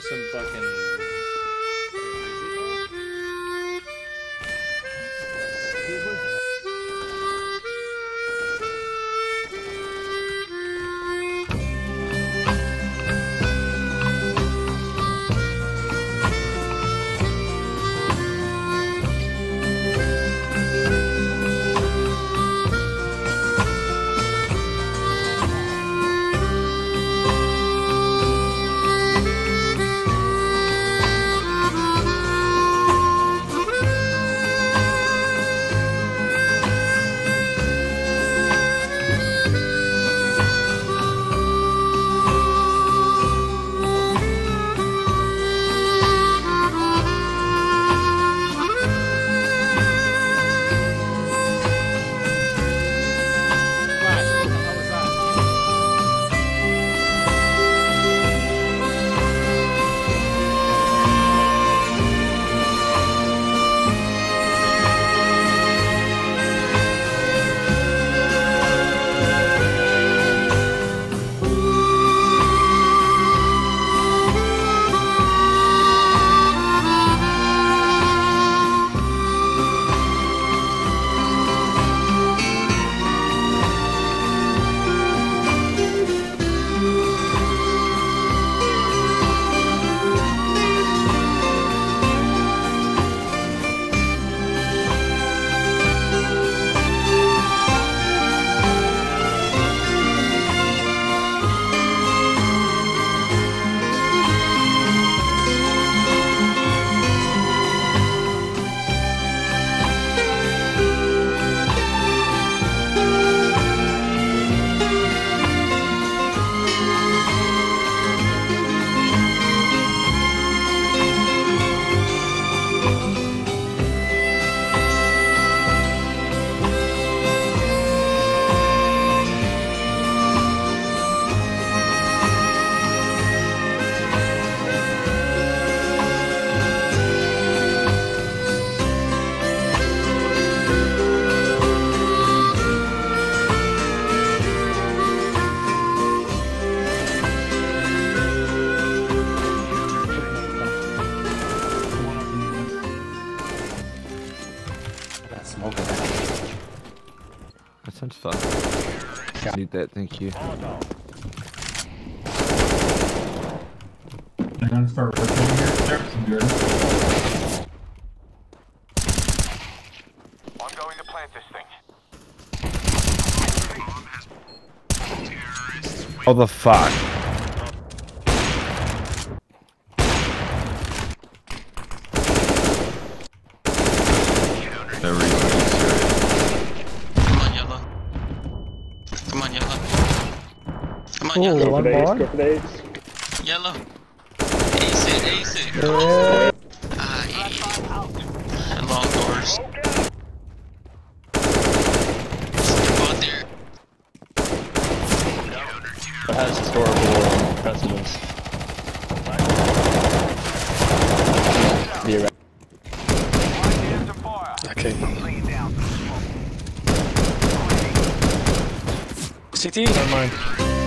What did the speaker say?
some fucking... That sounds fun. I need that, thank you. I'm gonna start working here. There's some good. I'm going to plant this thing. Oh, the fuck. No reason. Come on, yellow. Come on, yellow. Come on, yellow. One more. Yellow. Ace it, ace it. Ah, and long doors. Go out there. It has historical precedence. Be right. Okay. CT? Never mind.